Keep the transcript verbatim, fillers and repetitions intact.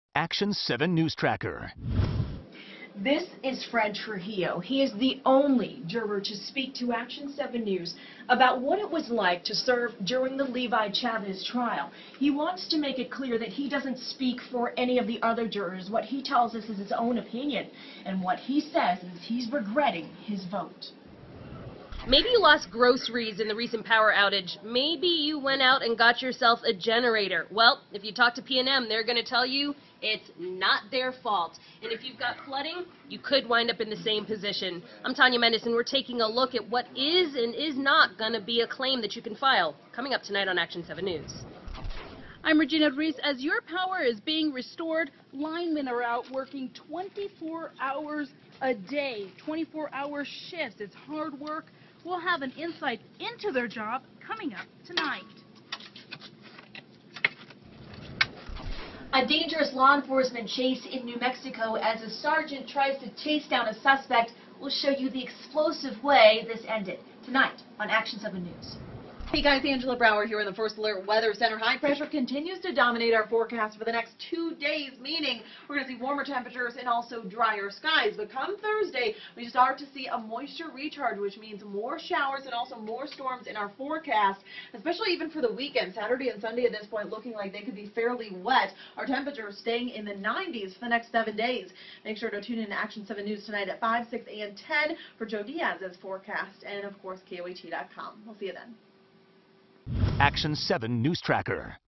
Action seven News Tracker. This is Fred Trujillo. He is the only juror to speak to Action seven News about what it was like to serve during the Levi Chavez trial. He wants to make it clear that he doesn't speak for any of the other jurors. What he tells us is his own opinion, and what he says is he's regretting his vote. Maybe you lost groceries in the recent power outage. Maybe you went out and got yourself a generator. Well, if you talk to P and M, they're going to tell you it's not their fault. And if you've got flooding, you could wind up in the same position. I'm Tanya Mendes, and we're taking a look at what is and is not going to be a claim that you can file. Coming up tonight on Action seven News. I'm Regina Reese. As your power is being restored, linemen are out working twenty-four hours a day, twenty-four hour shifts. It's hard work. We'll have an insight into their job coming up tonight. A dangerous law enforcement chase in New Mexico as a sergeant tries to chase down a suspect. We'll show you the explosive way this ended tonight on Action seven News. Hey guys, Angela Brower here in the First Alert Weather Center. High pressure continues to dominate our forecast for the next two days, meaning we're going to see warmer temperatures and also drier skies. But come Thursday, we start to see a moisture recharge, which means more showers and also more storms in our forecast, especially even for the weekend. Saturday and Sunday at this point looking like they could be fairly wet. Our temperatures staying in the nineties for the next seven days. Make sure to tune in to Action seven News tonight at five, six, and ten for Joe Diaz's forecast, and of course K O A T dot com. We'll see you then. Action seven News Tracker.